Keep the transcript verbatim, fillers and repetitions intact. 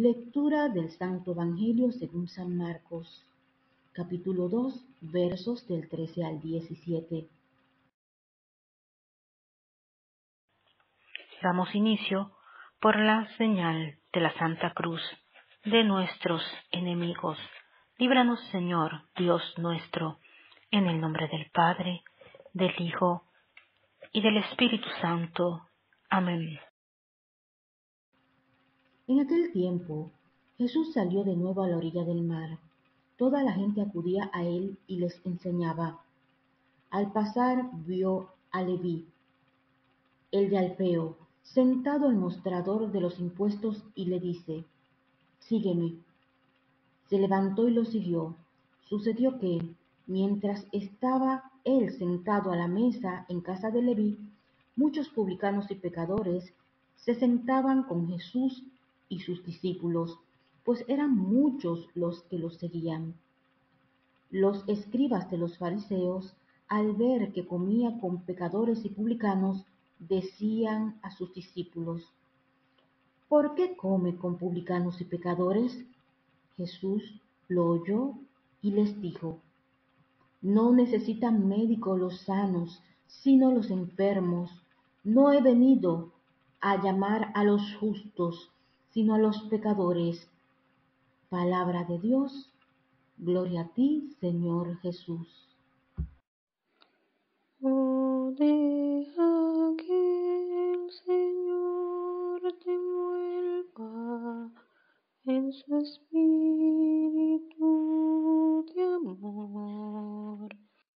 Lectura del Santo Evangelio según San Marcos, capítulo dos, versos del trece al diecisiete. Damos inicio por la señal de la Santa Cruz de nuestros enemigos. Líbranos, Señor, Dios nuestro, en el nombre del Padre, del Hijo y del Espíritu Santo. Amén. En aquel tiempo, Jesús salió de nuevo a la orilla del mar. Toda la gente acudía a él y les enseñaba. Al pasar vio a Leví, el de Alfeo, sentado al mostrador de los impuestos y le dice: «Sígueme». Se levantó y lo siguió. Sucedió que, mientras estaba él sentado a la mesa en casa de Leví, muchos publicanos y pecadores se sentaban con Jesús y sus discípulos, pues eran muchos los que los seguían. Los escribas de los fariseos, al ver que comía con pecadores y publicanos, decían a sus discípulos: «¿Por qué come con publicanos y pecadores?». Jesús lo oyó y les dijo: «No necesitan médico los sanos, sino los enfermos. No he venido a llamar a los justos, sino a los pecadores». Palabra de Dios. Gloria a ti, Señor Jesús. Oh, deja que el Señor te envuelva en su espíritu